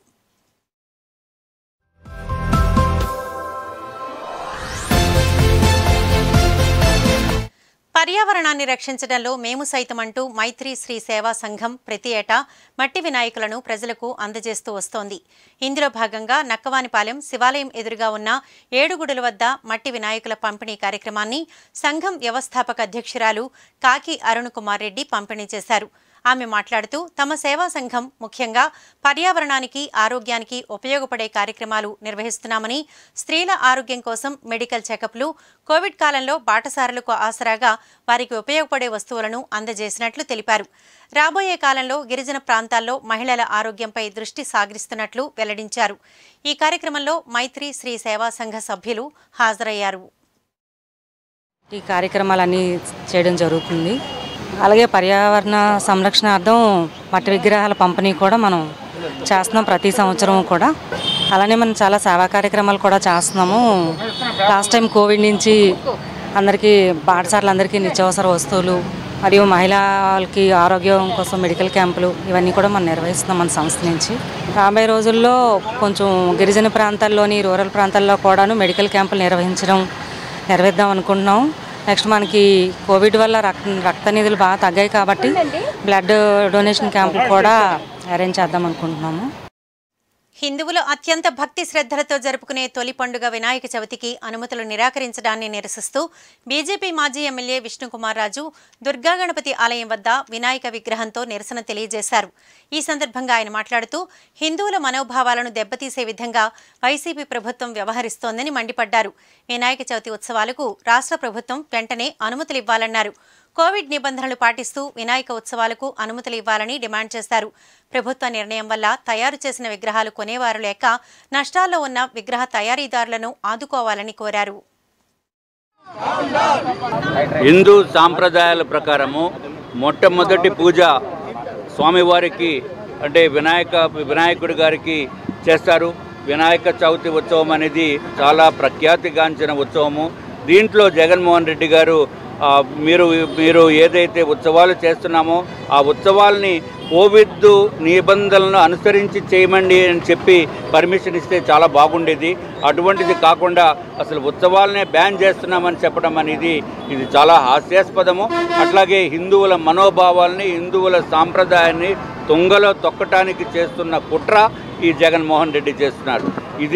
పర్యావరణాన్ని రక్షించడంలో మేము సైతం అంటూ మైత్రి శ్రీ సేవా సంఘం ప్రతి ఏటా మట్టి వినాయకులను ప్రజలకు అందజేస్తూ వస్తోంది. ఇందులో భాగంగా నక్కవానిపాలెం శివాలయం ఎదురుగా ఉన్న 7 గుడుల వద్ద మట్టి వినాయకుల పంపిణీ కార్యక్రమాన్ని సంఘం వ్యవస్థాపక అధ్యక్షురాలు కాకి అరుణ్ కుమార్ రెడ్డి పంపిణీ చేశారు. ఆమె మాట్లాడుతూ తమ సేవా సంఘం ముఖ్యంగా పర్యావరణానికి, ఆరోగ్యానికి ఉపయోగపడే కార్యక్రమాలు నిర్వహిస్తున్నామని, స్త్రీల ఆరోగ్యం కోసం మెడికల్ చెకప్లు, కోవిడ్ కాలంలో బాటసారులకు ఆసరాగా వారికి ఉపయోగపడే వస్తువులను అందజేసినట్లు తెలిపారు. రాబోయే కాలంలో గిరిజన ప్రాంతాల్లో మహిళల ఆరోగ్యంపై దృష్టి సాగిస్తున్నట్లు వెల్లడించారు. ఈ కార్యక్రమంలో మైత్రి శ్రీ సేవా సంఘ సభ్యులు హాజరయ్యారు. ఈ కార్యక్రమాలన్నీ చేయడం జరుగుతుంది. అలాగే పర్యావరణ సంరక్షణార్థం మట్టి విగ్రహాల పంపిణీ కూడా మనం చేస్తున్నాం ప్రతి సంవత్సరం కూడా. అలానే మనం చాలా సేవా కార్యక్రమాలు కూడా చేస్తున్నాము. లాస్ట్ టైం కోవిడ్ నుంచి అందరికీ బాటసారులందరికీ నిత్యావసర వస్తువులు మరియు మహిళలకి ఆరోగ్యం కోసం మెడికల్ క్యాంపులు ఇవన్నీ కూడా మనం నిర్వహిస్తున్నాం మన సంస్థ నుంచి. రాబోయే రోజుల్లో కొంచెం గిరిజన ప్రాంతాల్లోని, రూరల్ ప్రాంతాల్లో కూడాను మెడికల్ క్యాంపులు నిర్వహిద్దాం అనుకుంటున్నాం. నెక్స్ట్ మనకి కోవిడ్ వల్ల రక్త నిధులు బాగా తగ్గాయి కాబట్టి బ్లడ్ డొనేషన్ క్యాంపులు కూడా అరేంజ్ చేద్దాం అనుకుంటున్నాము. హిందువులు అత్యంత భక్తి శ్రద్ధలతో జరుపుకునే తొలి పండుగ వినాయక చవితికి అనుమతులు నిరాకరించడాన్ని నిరసిస్తూ బీజేపీ మాజీ ఎమ్మెల్యే విష్ణుకుమార్ రాజు దుర్గా గణపతి ఆలయం వద్ద వినాయక విగ్రహంతో నిరసన తెలియజేశారు. ఈ సందర్భంగా ఆయన మాట్లాడుతూ హిందువుల మనోభావాలను దెబ్బతీసే విధంగా వైసీపీ ప్రభుత్వం వ్యవహరిస్తోందని మండిపడ్డారు. వినాయక చవితి ఉత్సవాలకు రాష్ట్ర ప్రభుత్వం వెంటనే అనుమతులు ఇవ్వాలన్నారు. కోవిడ్ నిబంధనలు పాటిస్తూ వినాయక ఉత్సవాలకు అనుమతులు ఇవ్వాలని డిమాండ్ చేశారు. ప్రభుత్వ నిర్ణయం వల్ల తయారు చేసిన విగ్రహాలు కొనేవారు లేక నష్టాల్లో ఉన్న విగ్రహ తయారీదారులను ఆదుకోవాలని కోరారు. హిందూ సాంప్రదాయాల ప్రకారము మొట్టమొదటి పూజ స్వామివారికి అంటే వినాయకుడి గారికి చేస్తారు. వినాయక చవితి ఉత్సవం అనేది చాలా ప్రఖ్యాతిగాంచిన ఉత్సవము. దీంట్లో జగన్మోహన్ రెడ్డి గారు మీరు ఏదైతే ఉత్సవాలు చేస్తున్నామో ఆ ఉత్సవాల్ని కోవిడ్ నిబంధనలను అనుసరించి చేయమండి అని చెప్పి పర్మిషన్ ఇస్తే చాలా బాగుండేది. అటువంటిది కాకుండా అసలు ఉత్సవాలనే బ్యాన్ చేస్తున్నామని చెప్పడం అనేది ఇది చాలా హాస్యాస్పదము. అట్లాగే హిందువుల మనోభావాల్ని, హిందువుల సాంప్రదాయాన్ని తుంగలో తొక్కటానికి చేస్తున్న కుట్ర ఈ జగన్మోహన్ రెడ్డి చేస్తున్నారు.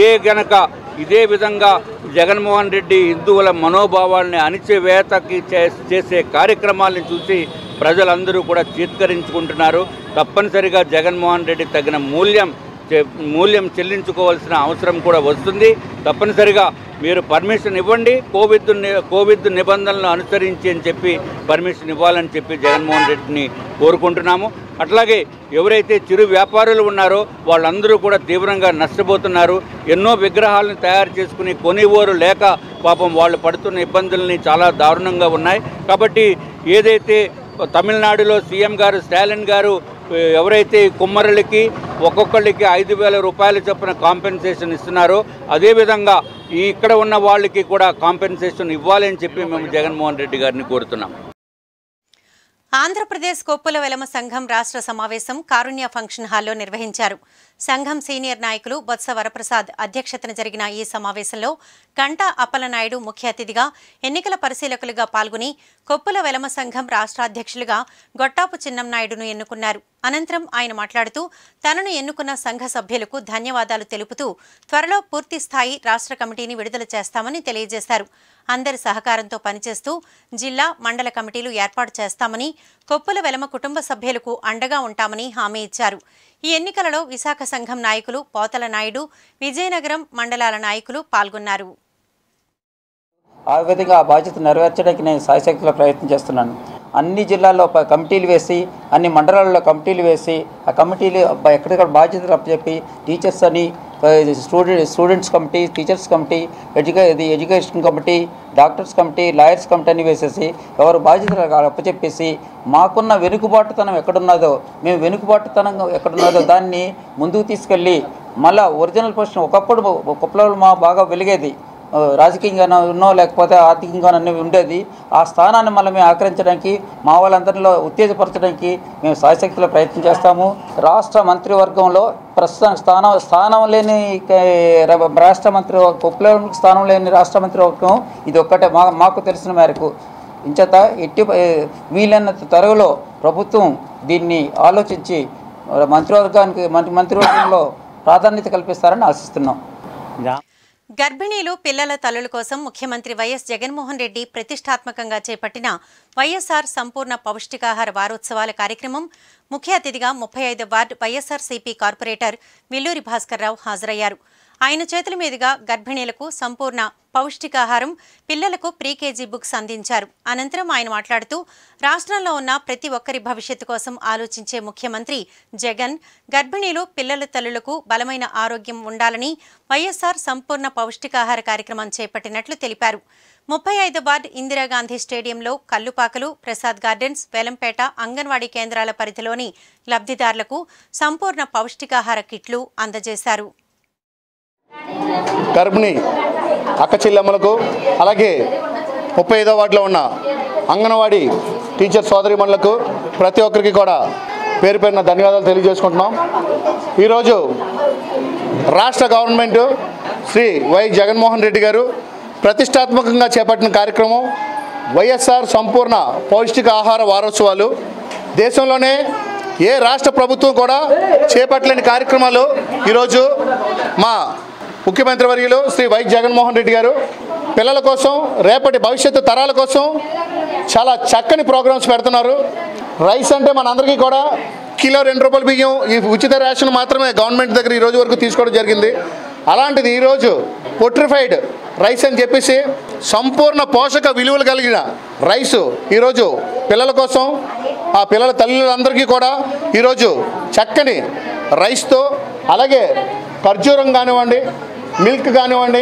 ఇదే విధంగా జగన్మోహన్ రెడ్డి హిందువుల మనోభావాల్ని అణిచివేతకి చేసే కార్యక్రమాలను చూసి ప్రజలందరూ కూడా చీత్కరించుకుంటున్నారు. తప్పనిసరిగా జగన్మోహన్ రెడ్డి తగిన మూల్యం చెల్లించుకోవాల్సిన అవసరం కూడా వస్తుంది. తప్పనిసరిగా మీరు పర్మిషన్ ఇవ్వండి, కోవిడ్ నిబంధనలను అనుసరించి అని చెప్పి పర్మిషన్ ఇవ్వాలని చెప్పి జగన్మోహన్ రెడ్డిని కోరుకుంటున్నాము. అట్లాగే ఎవరైతే చిరు వ్యాపారులు ఉన్నారో వాళ్ళందరూ కూడా తీవ్రంగా నష్టపోతున్నారు. ఎన్నో విగ్రహాలను తయారు చేసుకుని కొనివోరు లేక పాపం వాళ్ళు పడుతున్న ఇబ్బందుల్ని చాలా దారుణంగా ఉన్నాయి. కాబట్టి ఏదైతే తమిళనాడులో సీఎం గారు స్టాలిన్ గారు ఎవరైతే కుమ్మరులకి ఒక్కొక్కళ్ళకి 5,000 రూపాయల చొప్పున కాంపెన్సేషన్ ఇస్తున్నారో అదేవిధంగా ఇక్కడ ఉన్న వాళ్ళకి కూడా కాంపెన్సేషన్ ఇవ్వాలని చెప్పి మేము జగన్మోహన్ రెడ్డి గారిని కోరుతున్నాం. ఆంధ్రప్రదేశ్ కొప్పుల వెలమ సంఘం రాష్ట్ర సమావేశం కారుణ్య ఫంక్షన్ హాల్లో నిర్వహించారు. సంఘం సీనియర్ నాయకులు బొత్స వరప్రసాద్ అధ్యక్షతన జరిగిన ఈ సమావేశంలో గంటా అప్పలనాయుడు ముఖ్య అతిథిగా, ఎన్నికల పరిశీలకులుగా పాల్గొని కొప్పుల వెలమ సంఘం రాష్ట్ర అధ్యక్షులుగా గొట్టాపు చిన్నంనాయుడును ఎన్నుకున్నారు. అనంతరం ఆయన మాట్లాడుతూ తనను ఎన్నుకున్న సంఘ సభ్యులకు ధన్యవాదాలు తెలుపుతూ త్వరలో పూర్తి స్థాయి రాష్ట్ర కమిటీని విడుదల చేస్తామని తెలియజేశారు. అందరి సహకారంతో పనిచేస్తూ జిల్లా, మండల కమిటీలు ఏర్పాటు చేస్తామని, కొప్పుల వెలమ కుటుంబ సభ్యులకు అండగా ఉంటామని హామీ ఇచ్చారు. ఈ ఎన్నికలలో విశాఖ సంఘం నాయకులు పోతల నాయుడు, విజయనగరం మండలాల నాయకులు పాల్గొన్నారు. ఆ విధంగా ఆ బాధ్యత నెరవేర్చడానికి నేను సాయశక్తిలో ప్రయత్నం చేస్తున్నాను. అన్ని జిల్లాల్లో కమిటీలు వేసి, అన్ని మండలాల్లో కమిటీలు వేసి, ఆ కమిటీలు ఎక్కడిక్కడ బాధ్యతలు అప్పచెప్పి టీచర్స్ అని students committee, teachers committee, education committee, doctors committee, lawyers committee అని వేసేసి ఎవరు బాధ్యతలు అప్పచెప్పేసి మాకున్న వెనుకబాటుతనం ఎక్కడున్నదో, మేము వెనుకబాటుతనం ఎక్కడున్నదో దాన్ని ముందుకు తీసుకెళ్ళి మళ్ళీ ఒరిజినల్ పొజిషన్ ఒకప్పుడు కుప్పలో మా బాగా వెలిగేది, రాజకీయంగానో లేకపోతే ఆర్థికంగానో ఉండేది. ఆ స్థానాన్ని మళ్ళీ మేము ఆక్రమించడానికి, మా వాళ్ళందరిలో ఉత్తేజపరచడానికి మేము సాయశక్తిలో ప్రయత్నం చేస్తాము. రాష్ట్ర మంత్రివర్గంలో ప్రస్తుతం స్థానం లేని రాష్ట్ర మంత్రి, కుప్పలోకి స్థానం లేని రాష్ట్ర మంత్రివర్గం ఇది ఒక్కటే మాకు తెలిసిన మేరకు. ఇంచేత వీలైనంత త్వరలో ప్రభుత్వం దీన్ని ఆలోచించి మంత్రివర్గంలో ప్రాధాన్యత కల్పిస్తారని ఆశిస్తున్నాం. గర్భిణీలు, పిల్లల తల్లుల కోసం ముఖ్యమంత్రి వైఎస్ జగన్మోహన్ రెడ్డి ప్రతిష్టాత్మకంగా చేపట్టిన వైఎస్ఆర్ సంపూర్ణ పౌష్టికాహార వారోత్సవాల కార్యక్రమం ముఖ్య అతిథిగా 35వ ward YSRCP corporator Villuri Bhaskarrao హాజరయ్యారు. ఆయన చేతుల మీదుగా గర్భిణీలకు సంపూర్ణ పౌష్టికాహారం, పిల్లలకు ప్రీ-కేజీ బుక్స్ అందించారు. అనంతరం ఆయన మాట్లాడుతూ రాష్ట్రంలో ఉన్న ప్రతి ఒక్కరి భవిష్యత్తు కోసం ఆలోచించే ముఖ్యమంత్రి జగన్ గర్భిణీలు, పిల్లల తల్లులకు బలమైన ఆరోగ్యం ఉండాలని వైఎస్ఆర్ సంపూర్ణ పౌష్టికాహార కార్యక్రమం చేపట్టినట్లు తెలిపారు. 35వ వార్డు ఇందిరాగాంధీ స్టేడియంలో కల్లుపాకలు, ప్రసాద్ గార్డెన్స్, వేలంపేట అంగన్వాడీ కేంద్రాల పరిధిలోని లబ్ధిదారులకు సంపూర్ణ పౌష్టికాహార కిట్లు అందజేశారు. గర్భిణీ అక్క చెల్లెమ్మలకు, అలాగే 35వ వార్డులో ఉన్న అంగన్వాడీ టీచర్ సోదరిమణులకు ప్రతి ఒక్కరికి కూడా పేరు పేరున ధన్యవాదాలు తెలియజేసుకుంటున్నాం. ఈరోజు రాష్ట్ర గవర్నమెంట్ శ్రీ వై జగన్మోహన్ రెడ్డి గారు ప్రతిష్టాత్మకంగా చేపట్టిన కార్యక్రమం వైఎస్ఆర్ సంపూర్ణ పౌష్టిక ఆహార వారోత్సవాలు. దేశంలోనే ఏ రాష్ట్ర ప్రభుత్వం కూడా చేపట్టలేని కార్యక్రమాలు ఈరోజు మా ముఖ్యమంత్రి వర్యులు శ్రీ వై జగన్మోహన్ రెడ్డి గారు పిల్లల కోసం, రేపటి భవిష్యత్తు తరాల కోసం చాలా చక్కని ప్రోగ్రామ్స్ పెడుతున్నారు. రైస్ అంటే మనందరికీ కూడా కిలో 2 రూపాయల బియ్యం ఈ ఉచిత రేషన్ మాత్రమే గవర్నమెంట్ దగ్గర ఈరోజు వరకు తీసుకోవడం జరిగింది. అలాంటిది ఈరోజు పొట్రిఫైడ్ రైస్ అని చెప్పేసి సంపూర్ణ పోషక విలువలు కలిగిన రైసు ఈరోజు పిల్లల కోసం, ఆ పిల్లల తల్లులందరికీ కూడా ఈరోజు చక్కని రైస్తో, అలాగే ఖర్జూరం కానివ్వండి, మిల్క్ కానివ్వండి.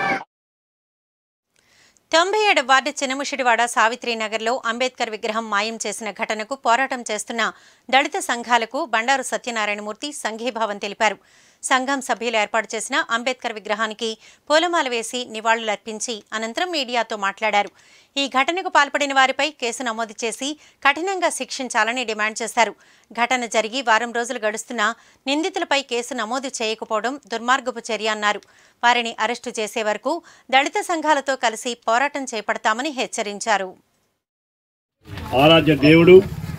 97వ వార్డు చిన్నముషిడివాడ సావిత్రినగర్లో అంబేద్కర్ విగ్రహం మాయం చేసిన ఘటనకు పోరాటం చేస్తున్న దళిత సంఘాలకు బండారు సత్యనారాయణమూర్తి సంఘీభావం తెలిపారు. సంఘం సభ్యులు ఏర్పాటు చేసిన అంబేద్కర్ విగ్రహానికి పూలమాల వేసి నివాళులర్పించి అనంతరం మీడియాతో మాట్లాడారు. ఈ ఘటనకు పాల్పడిన వారిపై కేసు నమోదు చేసి కఠినంగా శిక్షించాలని డిమాండ్ చేశారు. ఘటన జరిగి వారం రోజులు గడుస్తున్నా నిందితులపై కేసు నమోదు చేయకపోవడం దుర్మార్గపు చర్య అన్నారు. వారిని అరెస్టు చేసే వరకు దళిత సంఘాలతో కలిసి పోరాటం చేపడతామని హెచ్చరించారు. ఆరాధ్య దేవుడు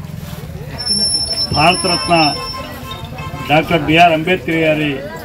భారతరత్న డాక్టర్ బిఆర్ అంబేద్కర్ గారి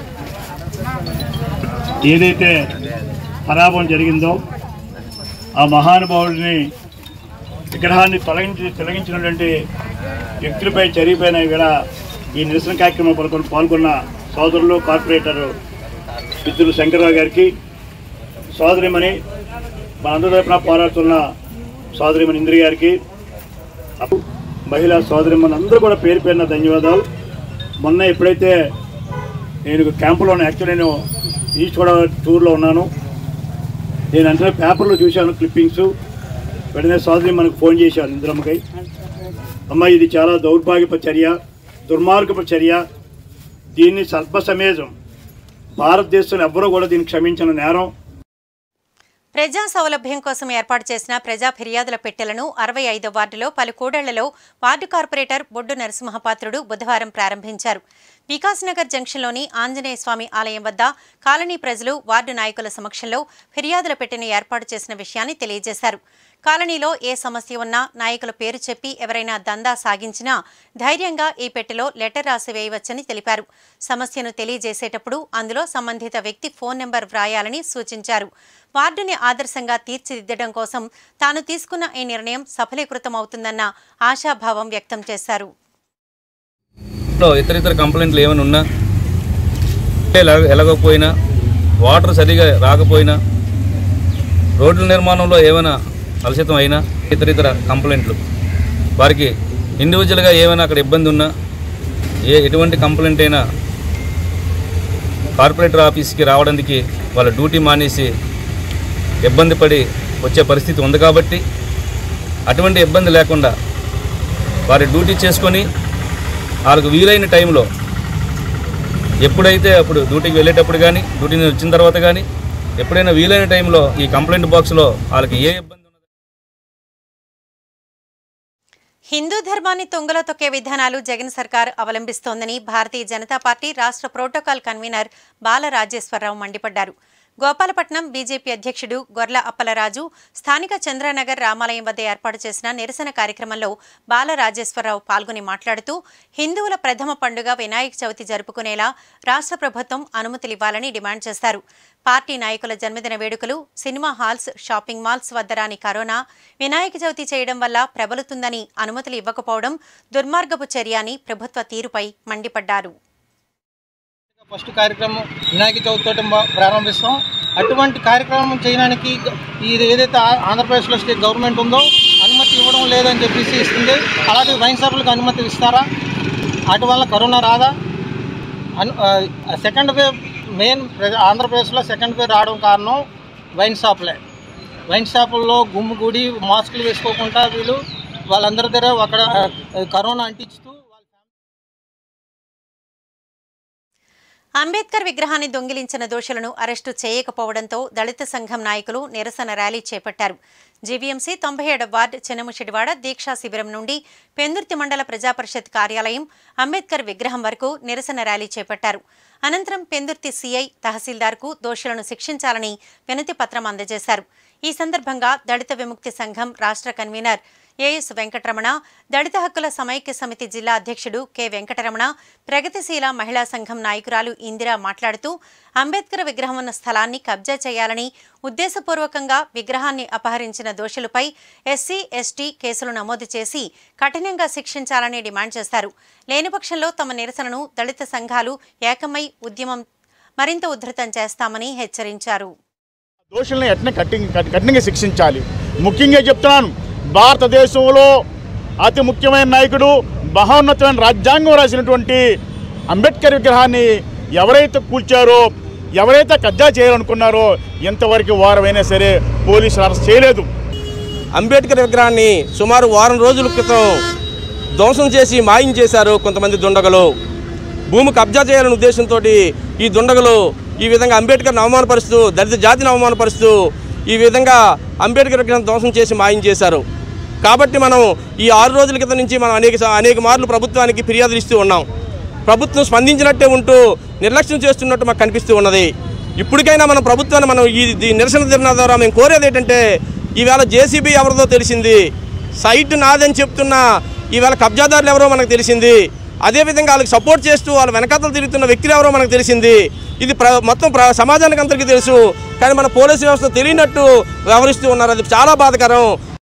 ఏదైతే పరాభవం జరిగిందో ఆ మహానుభావుడిని విగ్రహాన్ని తొలగించినటువంటి వ్యక్తులపై చర్యపైన కూడా ఈ నిరసన కార్యక్రమంలో పాల్గొన్న సోదరులు, కార్పొరేటరు మిత్రులు శంకర్రావు గారికి, సోదరిమణి మనందరి తరపున పోరాడుతున్న సోదరిమణి ఇంద్రి గారికి, మహిళా సోదరిమణి అందరూ కూడా పేరు పేరున ధన్యవాదాలు. మొన్న ఎప్పుడైతే నేను క్యాంపులో యాక్చువల్లీ నేను ఈస్ట్ గోదావరి టూర్లో ఉన్నాను, నేను అంటే పేపర్లో చూశాను క్లిప్పింగ్స్. వెంటనే సోదరి మనకు ఫోన్ చేశాను ఇంద్రమ్మకై, అమ్మ ఇది చాలా దౌర్భాగ్యపు చర్య, దుర్మార్గపు చర్య, దీన్ని సర్వసమేజం భారతదేశంలో ఎవ్వరూ కూడా దీన్ని క్షమించిన నేరం. ప్రజా సౌలభ్యం కోసం ఏర్పాటు చేసిన ప్రజా ఫిర్యాదుల పెట్టెలను 65వ వార్డులో పలు కూడళ్లలో వార్డు కార్పొరేటర్ బొడ్డు నరసింహపాత్రుడు బుధవారం ప్రారంభించారు. వికాస్ నగర్ జంక్షన్లోని ఆంజనేయ స్వామి ఆలయం వద్ద కాలనీ ప్రజలు వార్డు నాయకుల సమక్షంలో ఫిర్యాదుల పెట్టెను ఏర్పాటు చేసిన విషయాన్ని తెలియజేశారు. కాలనీలో ఏ సమస్య ఉన్నా నాయకుల పేరు చెప్పి ఎవరైనా దందా సాగించినా ధైర్యంగా ఈ పెట్టెలో లెటర్ రాసి వేయవచ్చని తెలిపారు. సమస్యను తెలియజేసేటప్పుడు అందులో సంబంధిత వ్యక్తి ఫోన్ నెంబర్ వ్రాయాలని సూచించారు. వార్డుని ఆదర్శంగా తీర్చిదిద్దడం కోసం తాను తీసుకున్న ఈ నిర్ణయం సఫలీకృతమవుతుందన్న ఆశాభావం వ్యక్తం చేశారు. ఇతర కంప్లైంట్లు ఏమైనా ఉన్నా ఎలాగపోయినా వాటర్ సరిగా రాకపోయినా రోడ్ల నిర్మాణంలో ఏమైనా అలసితం అయినా ఇతర కంప్లైంట్లు వారికి ఇండివిజువల్గా ఏమైనా అక్కడ ఇబ్బంది ఉన్నా ఎటువంటి కంప్లైంట్ అయినా కార్పొరేటర్ ఆఫీస్కి రావడానికి వాళ్ళ డ్యూటీ మానేసి ఇబ్బంది పడి వచ్చే పరిస్థితి ఉంది కాబట్టి అటువంటి ఇబ్బంది లేకుండా వారి డ్యూటీ చేసుకొని వాళ్ళకు వీలైన టైంలో ఎప్పుడైతే అప్పుడు డ్యూటీకి వెళ్ళేటప్పుడు కానీ డ్యూటీ నుంచి వచ్చిన తర్వాత కానీ ఎప్పుడైనా వీలైన టైంలో ఈ కంప్లైంట్ బాక్స్లో వాళ్ళకి ఏ ఇబ్బంది హిందూ ధర్మాన్ని తుంగలో తొక్కే విధానాలు జగన్ సర్కార్ అవలంబిస్తోందని భారతీయ జనతా పార్టీ రాష్ట్ర ప్రోటోకాల్ కన్వీనర్ బాల రాజేశ్వరరావు మండిపడ్డారు. గోపాలపట్నం బీజేపీ అధ్యక్షుడు గొర్ల అప్పలరాజు స్థానిక చంద్రనగర్ రామాలయం వద్ద ఏర్పాటు చేసిన నిరసన కార్యక్రమంలో బాల రాజేశ్వరరావు పాల్గొని మాట్లాడుతూ హిందువుల ప్రథమ పండుగ వినాయక చవితి జరుపుకునేలా రాష్ట్ర ప్రభుత్వం అనుమతులివ్వాలని డిమాండ్ చేశారు. పార్టీ నాయకుల జన్మదిన వేడుకలు, సినిమా హాల్స్, షాపింగ్ మాల్స్ వద్ద రాని కరోనా వినాయక చవితి చేయడం వల్ల ప్రబలుతుందని అనుమతులు ఇవ్వకపోవడం దుర్మార్గపు చర్య అని ప్రభుత్వ తీరుపై మండిపడ్డారు. ఫస్ట్ కార్యక్రమం వినాయక చవితితో ప్రారంభిస్తాం. అటువంటి కార్యక్రమం చేయడానికి ఇది ఏదైతే ఆంధ్రప్రదేశ్లో స్టేట్ గవర్నమెంట్ ఉందో అనుమతి ఇవ్వడం లేదని చెప్పేసి ఇస్తుంది. అలాగే వైన్ షాపులకు అనుమతి ఇస్తారా? అటు వల్ల కరోనా రాదా? సెకండ్ వేవ్ మెయిన్ ఆంధ్రప్రదేశ్లో సెకండ్ వేవ్ రావడం కారణం వైన్ షాపులే. వైన్ షాపుల్లో గుమ్ముగూడి మాస్కులు వేసుకోకుండా వీళ్ళు వాళ్ళందరి దగ్గర అక్కడ కరోనా అంటించుతూ అంబేద్కర్ విగ్రహాన్ని దొంగిలించిన దోషులను అరెస్టు చేయకపోవడంతో దళిత సంఘం నాయకులు నిరసన ర్యాలీ చేపట్టారు. జీవీఎంసీ 97వ వార్డు చెన్నముషిడివాడ దీక్షా శిబిరం నుండి పెందుర్తి మండల ప్రజాపరిషత్ కార్యాలయం అంబేద్కర్ విగ్రహం వరకు నిరసన ర్యాలీ చేపట్టారు. అనంతరం పెందుర్తి సీఐ తహసీల్దార్కు దోషులను శిక్షించాలని వినతి పత్రం అందజేశారు. ఈ సందర్భంగా దళిత విముక్తి సంఘం రాష్ట్ర కన్వీనర్ ఏఎస్ వెంకటరమణ, దళిత హక్కుల సమైక్య సమితి జిల్లా అధ్యక్షుడు కె వెంకటరమణ, ప్రగతిశీల మహిళా సంఘం నాయకురాలు ఇందిర మాట్లాడుతూ అంబేద్కర్ విగ్రహం ఉన్న స్థలాన్ని కబ్జా చేయాలని ఉద్దేశపూర్వకంగా విగ్రహాన్ని అపహరించిన దోషులపై ఎస్సీ, ఎస్టీ కేసులు నమోదు చేసి కఠినంగా శిక్షించాలని డిమాండ్ చేశారు. లేని పక్షంలో తమ నిరసనను దళిత సంఘాలు ఏకమై ఉద్యమం మరింత ఉధృతం చేస్తామని హెచ్చరించారు. దోషుల్ని కఠినంగా శిక్షించాలి. ముఖ్యంగా చెప్తున్నాను, భారతదేశంలో అతి ముఖ్యమైన నాయకుడు, మహోన్నతమైన రాజ్యాంగం రాసినటువంటి అంబేద్కర్ విగ్రహాన్ని ఎవరైతే కూల్చారో, ఎవరైతే కబ్జా చేయాలనుకున్నారో ఇంతవరకు వారమైనా సరే పోలీసులు అరెస్ట్ చేయలేదు. అంబేద్కర్ విగ్రహాన్ని సుమారు వారం రోజుల క్రితం ధ్వంసం చేసి మాయం చేశారు కొంతమంది దుండగులు. భూమి కబ్జా చేయాలనే ఉద్దేశంతో ఈ దుండగులు ఈ విధంగా అంబేద్కర్ని అవమానపరుస్తూ, దళిత జాతిని అవమానపరుస్తూ ఈ విధంగా అంబేద్కర్ విగ్రహం ధ్వంసం చేసి మాయం చేశారు. కాబట్టి మనం ఈ 6 రోజుల క్రితం నుంచి మనం అనేక మార్లు ప్రభుత్వానికి ఫిర్యాదులు ఇస్తూ ఉన్నాం. ప్రభుత్వం స్పందించినట్టే ఉంటూ నిర్లక్ష్యం చేస్తున్నట్టు మాకు కనిపిస్తూ ఉన్నది. ఇప్పటికైనా మన ప్రభుత్వాన్ని మనం ఈ నిరసన దిన ద్వారా మేము కోరేది ఏంటంటే, ఈవేళ జేసీబీ ఎవరిదో తెలిసింది, సైట్ నాదని చెప్తున్నా ఈవేళ కబ్జాదారులు ఎవరో మనకు తెలిసింది, అదేవిధంగా వాళ్ళకి సపోర్ట్ చేస్తూ వాళ్ళ వెనకాతలు తిరుగుతున్న వ్యక్తులు ఎవరో మనకు తెలిసింది. ఇది మొత్తం సమాజానికి అందరికీ తెలుసు, కానీ మన పోలీసు వ్యవస్థ తెలియనట్టు వ్యవహరిస్తూ ఉన్నారు. అది చాలా బాధాకరం.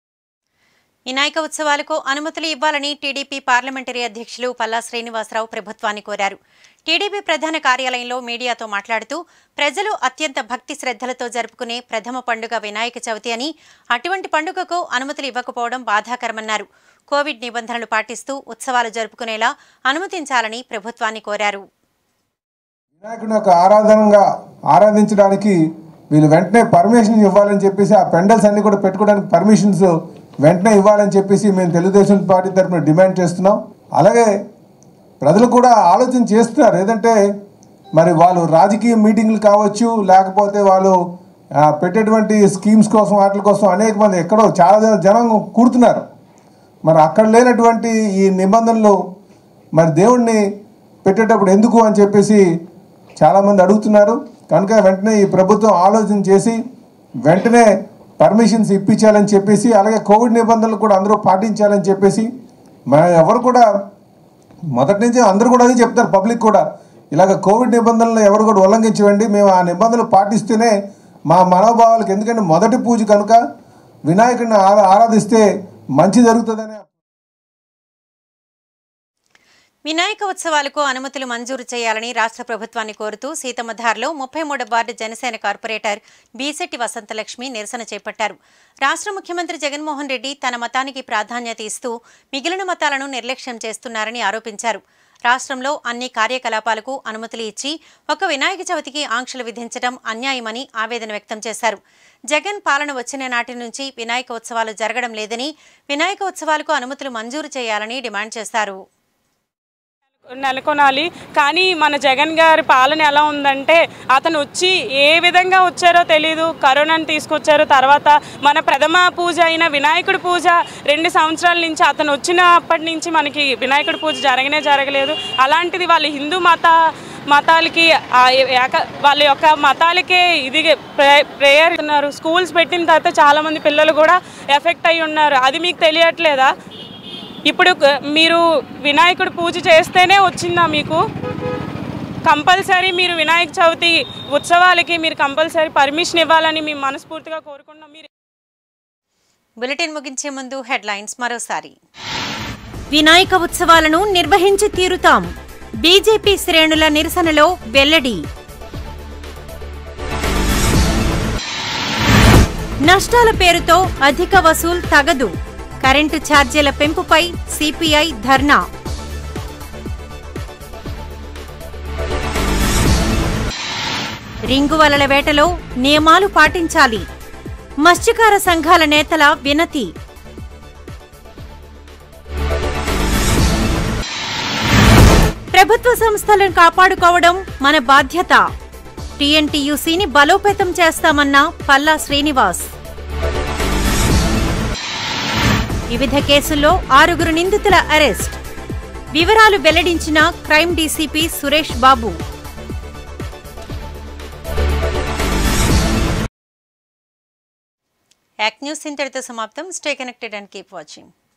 వినాయక ఉత్సవాలకు అనుమతులు ఇవ్వాలని టీడీపీ పార్లమెంటరీ అధ్యక్షులు పల్లా శ్రీనివాసరావు ప్రభుత్వాన్ని కోరారు. టీడీపీ ప్రధాన కార్యాలయంలో మీడియాతో మాట్లాడుతూ ప్రజలు అత్యంత భక్తి శ్రద్ధలతో జరుపుకునే ప్రథమ పండుగ వినాయక చవితి అని, అటువంటి పండుగకు అనుమతులు ఇవ్వకపోవడం బాధాకరమన్నారు. కోవిడ్ నిబంధనలు పాటిస్తూ ఉత్సవాలు జరుపుకునేలా అనుమతించాలని ప్రభుత్వాన్ని కోరారు. వినాయకుని యొక్క ఆరాధనగా ఆరాధించడానికి వీళ్ళు వెంటనే పర్మిషన్ ఇవ్వాలని చెప్పేసి, ఆ పెండల్స్ అన్ని కూడా పెట్టుకోవడానికి పర్మిషన్స్ వెంటనే ఇవ్వాలని చెప్పేసి మేము తెలుగుదేశం పార్టీ తరఫున డిమాండ్ చేస్తున్నాం. అలాగే ప్రజలు కూడా ఆలోచన చేస్తున్నారు. ఏదంటే మరి వాళ్ళు రాజకీయ మీటింగ్లు కావచ్చు, లేకపోతే వాళ్ళు పెట్టేటువంటి స్కీమ్స్ కోసం వాటి కోసం అనేక మంది ఎక్కడో చాలా జనం కూడుతున్నారు. మరి అక్కడ లేనటువంటి ఈ నిబంధనలు మరి దేవుణ్ణి పెట్టేటప్పుడు ఎందుకు అని చెప్పేసి చాలామంది అడుగుతున్నారు. కనుక వెంటనే ఈ ప్రభుత్వం ఆలోచన చేసి వెంటనే పర్మిషన్స్ ఇప్పించాలని చెప్పేసి, అలాగే కోవిడ్ నిబంధనలు కూడా అందరూ పాటించాలని చెప్పేసి, ఎవరు కూడా మొదటి నుంచి అందరూ కూడా అది చెప్తారు. పబ్లిక్ కూడా ఇలాగ కోవిడ్ నిబంధనలు ఎవరు కూడా ఉల్లంఘించవండి, మేము ఆ నిబంధనలు పాటిస్తేనే మా మనోభావాలకు, ఎందుకంటే మొదటి పూజ కనుక వినాయకుడిని ఆరాధిస్తే మంచి జరుగుతుందని. వినాయక ఉత్సవాలకు అనుమతులు మంజూరు చేయాలని రాష్ట్ర ప్రభుత్వాన్ని కోరుతూ సీతమ్మధారలో 33వ వార్డు జనసేన కార్పొరేటర్ బీసెట్టి వసంతలక్ష్మి నిరసన చేపట్టారు. రాష్ట్ర ముఖ్యమంత్రి జగన్మోహన్ రెడ్డి తన మతానికి ప్రాధాన్యత ఇస్తూ మిగిలిన మతాలను నిర్లక్ష్యం చేస్తున్నారని ఆరోపించారు. రాష్ట్రంలో అన్ని కార్యకలాపాలకు అనుమతులు ఇచ్చి ఒక వినాయక చవితికి ఆంక్షలు విధించడం అన్యాయమని ఆవేదన వ్యక్తం చేశారు. జగన్ పాలన వచ్చిన నాటి నుంచి వినాయక ఉత్సవాలు జరగడం లేదని, వినాయక ఉత్సవాలకు అనుమతులు మంజూరు చేయాలని డిమాండ్ చేశారు. నెలకొనాలి. కానీ మన జగన్ గారి పాలన ఎలా ఉందంటే అతను వచ్చి ఏ విధంగా వచ్చారో తెలీదు. కరోనాను తీసుకొచ్చారు. తర్వాత మన ప్రథమ పూజ అయిన వినాయకుడి పూజ 2 సంవత్సరాల నుంచి అతను వచ్చినప్పటి నుంచి మనకి వినాయకుడి పూజ జరగలేదు. అలాంటిది వాళ్ళు హిందూ మతాలకి వాళ్ళ యొక్క మతాలకే ఇది ప్రేయర్ ఇస్తున్నారు. స్కూల్స్ పెట్టిన తర్వాత చాలామంది పిల్లలు కూడా ఎఫెక్ట్ అయి ఉన్నారు. అది మీకు తెలియట్లేదా? ఇప్పుడు మీరు వినాయకుడు పూజ చేస్తేనే వచ్చిందా మీకు? కంపల్సరీ మీరు వినాయక చవితి ఉత్సవాలకి మీరు కంపల్సరీ పర్మిషన్ ఇవ్వాలని మేము మనస్ఫూర్తిగా కోరుకుంటున్నాం. బులెటిన్ ముగించే ముందు హెడ్లైన్స్ మరోసారి. వినాయక ఉత్సవాలను నిర్వహించి తీరుతాం, బీజేపీ శ్రేణుల నిరసనలో వెల్లడి. నష్టాల పేరుతో అధిక వసూలు తగదు, కరెంటు ఛార్జీల పెంపుపై సిపిఐ ధర్నా. రింగు వలల వేటలో నియమాలు పాటించాలి, మత్స్యకార సంఘాల నేతల వినతి. ప్రభుత్వ సంస్థలను కాపాడుకోవడం మన బాధ్యత, టీఎన్టీయూసీని బలోపేతం చేస్తామన్న పల్లా శ్రీనివాస్. వివిధ కేసుల్లో 6 నిందితుల అరెస్ట్, వివరాలు వెల్లడించిన crime DCP Suresh Babu. Act news ఇంతటితో సమాప్తం. Stay connected and keep watching.